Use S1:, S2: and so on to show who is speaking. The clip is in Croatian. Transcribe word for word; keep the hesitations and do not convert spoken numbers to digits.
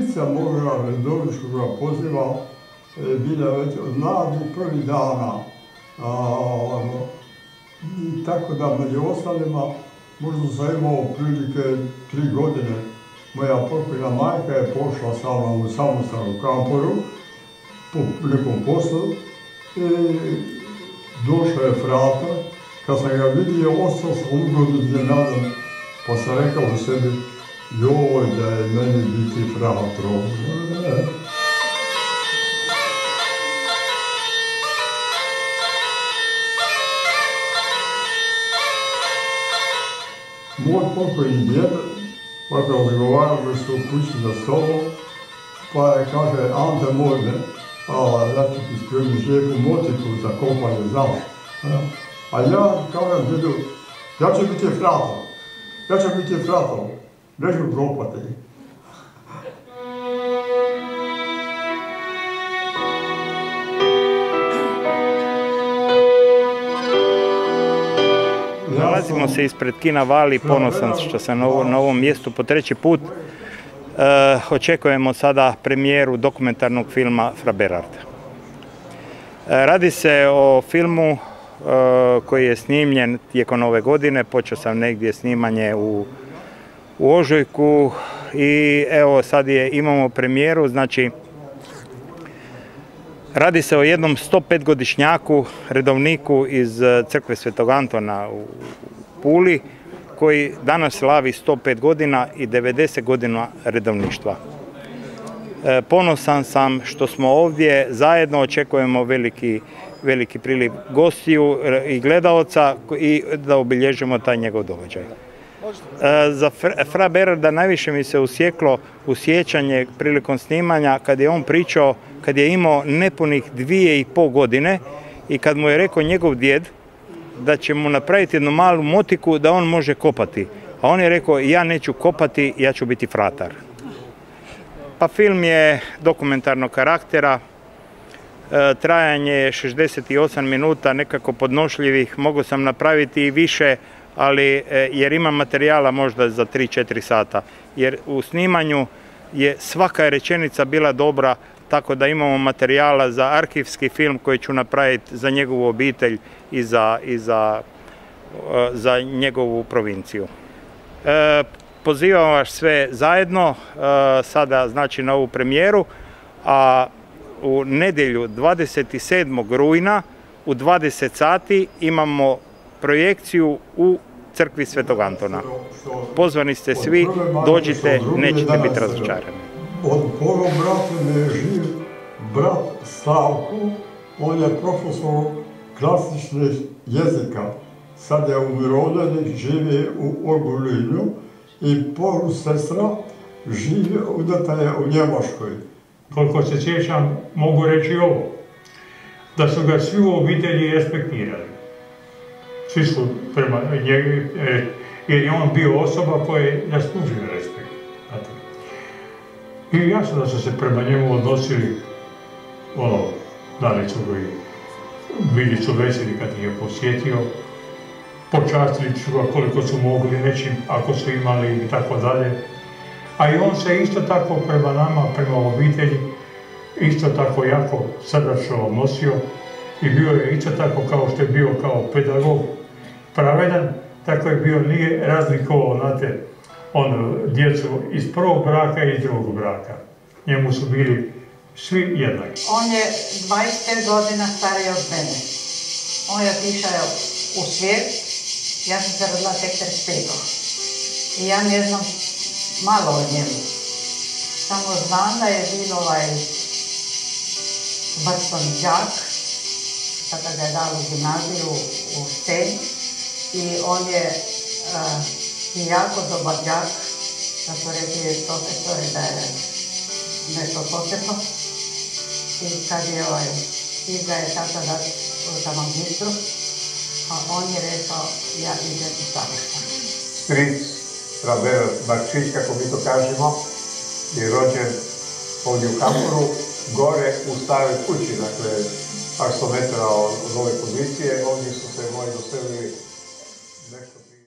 S1: Strica moga Redovičkoga poziva je bila već od mladih prvih dana. I tako da među ostalima možda sam imao prilike tri godine. Moja pokojna majka je pošla sa mnom u samostalnu kamporu po nekom poslu i došao je fratar. Kad sam ga vidio, ostao sam ugodno iznenadan, pa sam rekao u sebi, joj, da je meni biti fratrom. Moj pokojni djed, ovako razgovarali su u kući za stolom, pa je, kaže, Ante moj, ja ću ti spremiti lijepu motiku za kopanje, znaš. A ja kažem djedu, ja ću biti frator, ja ću biti frator, neću kopati.
S2: Nalazimo se ispred kina Vali, ponosan što sam na ovom mjestu po treći put. E, očekujemo sada premijeru dokumentarnog filma Fra Berard. E, radi se o filmu e, koji je snimljen tijekom ove godine. Počeo sam negdje snimanje u, u ožujku i evo sad je, imamo premijeru. Znači, radi se o jednom sto pet godišnjaku, redovniku iz crkve Svetog Antona u Puli, koji danas slavi sto pet godina i devedeset godina redovništva. E, ponosan sam što smo ovdje zajedno, očekujemo veliki, veliki priliv gostiju i gledaoca i da obilježimo taj njegov događaj. E, za Fra Berarda najviše mi se usjeklo u sjećanje prilikom snimanja kad je on pričao, kad je imao nepunih dvije i pol godine i kad mu je rekao njegov djed da će mu napraviti jednu malu motiku da on može kopati. A on je rekao, ja neću kopati, ja ću biti fratar. Pa film je dokumentarnog karaktera, e, trajanje je šezdeset osam minuta, nekako podnošljivih, mogao sam napraviti i više, ali e, jer imam materijala možda za tri četiri sata. Jer u snimanju je svaka rečenica bila dobra, tako da imamo materijala za arhivski film koji ću napraviti za njegovu obitelj i za, i za, za njegovu provinciju. E, pozivam vas sve zajedno, e, sada znači na ovu premijeru, a u nedjelju dvadeset sedmog rujna u dvadeset sati imamo projekciju u crkvi Svetog Antona. Pozvani ste svi, dođite, nećete biti razočarani.
S1: Od prvog brata mi je živ brat Slavko, on je profesor klasičnih jezika. Sad je umirovljenik, živi u Ogulinu i polusestra živi udata je u Njemačkoj.
S3: Koliko se sjećam, mogu reći ovo, da su ga svi u obitelji respektirali. Svi su prema njegu, jer je on bio osoba koja je zaslužila respekt. I jasno da su se prema njemu odnosili, ono, da li su ga bili su veseli kad ih je posjetio, počastili su ga koliko su mogli nečim, ako su imali i tako dalje. A i on se isto tako prema nama, prema obitelji, isto tako jako srdačno odnosio i bio je isto tako kao što je bio kao pedagog pravedan, tako je bio, nije razlikovao, znate, ono, djecu iz prvog braka i iz drugog braka. Njemu su bili svi jednaki.
S4: On je dvadeset pet godina stariji od mene. On je otišao u svijet, ja sam se rodila tek trideset petog I ja ne znam malo o njemu. Samo znam da je bilo ovaj vrstan đak, kada ga je dal u gimnaziju u Stenj i on je uh, i jako dobar đak, da su rekli profesori da je nešto posebno. I kad je ovaj, stiga je tata dat za magistru, a on je rekao, ja idem u samostan.
S5: Stric Fra Berard Marčić, kako mi to kažemo, je rođen ovdje u Kamporu, gore u staroj kući, dakle, par sto metara od ove pozicije, ovdje su se moji doselili nešto